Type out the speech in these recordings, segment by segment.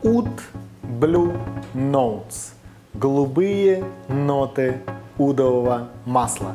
Oud Blue Notes. Голубые ноты удового масла.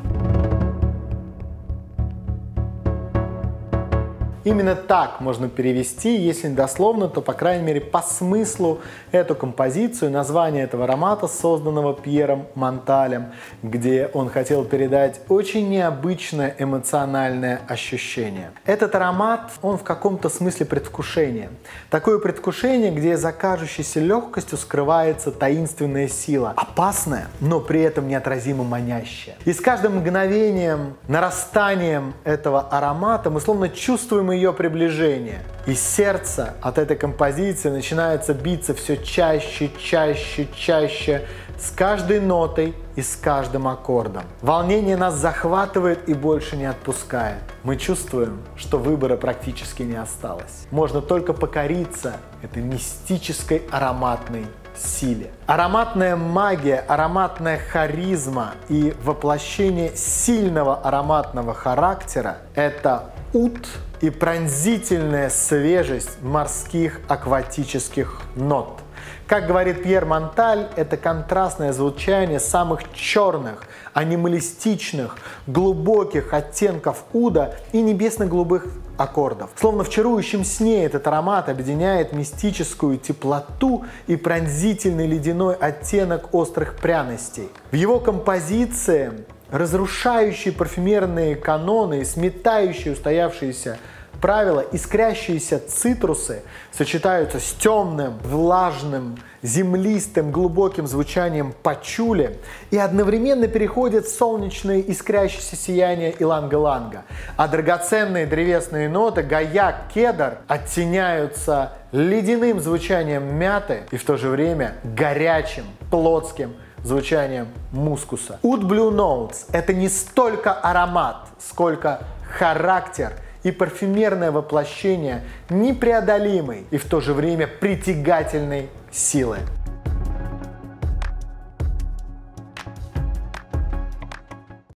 Именно так можно перевести, если не дословно, то, по крайней мере, по смыслу эту композицию, название этого аромата, созданного Пьером Монталем, где он хотел передать очень необычное эмоциональное ощущение. Этот аромат, он в каком-то смысле предвкушение. Такое предвкушение, где за кажущейся легкостью скрывается таинственная сила. Опасная, но при этом неотразимо манящая. И с каждым мгновением, нарастанием этого аромата мы словно чувствуем ее приближение. И сердце от этой композиции начинается биться все чаще, чаще, чаще, с каждой нотой и с каждым аккордом. Волнение нас захватывает и больше не отпускает. Мы чувствуем, что выбора практически не осталось. Можно только покориться этой мистической ароматной силе. Ароматная магия, ароматная харизма и воплощение сильного ароматного характера – это Oud и пронзительная свежесть морских акватических нот. Как говорит Пьер Монталь, это контрастное звучание самых черных, анималистичных, глубоких оттенков уда и небесно-голубых аккордов. Словно в чарующем сне этот аромат объединяет мистическую теплоту и пронзительный ледяной оттенок острых пряностей. В его композиции разрушающие парфюмерные каноны и сметающие устоявшиеся правила, искрящиеся цитрусы сочетаются с темным, влажным, землистым, глубоким звучанием пачули и одновременно переходят в солнечное искрящееся сияние иланга-ланга. А драгоценные древесные ноты гаяк, кедр оттеняются ледяным звучанием мяты и в то же время горячим, плотским звучанием мускуса. Oud Blue Notes – это не столько аромат, сколько характер и парфюмерное воплощение непреодолимой и в то же время притягательной силы.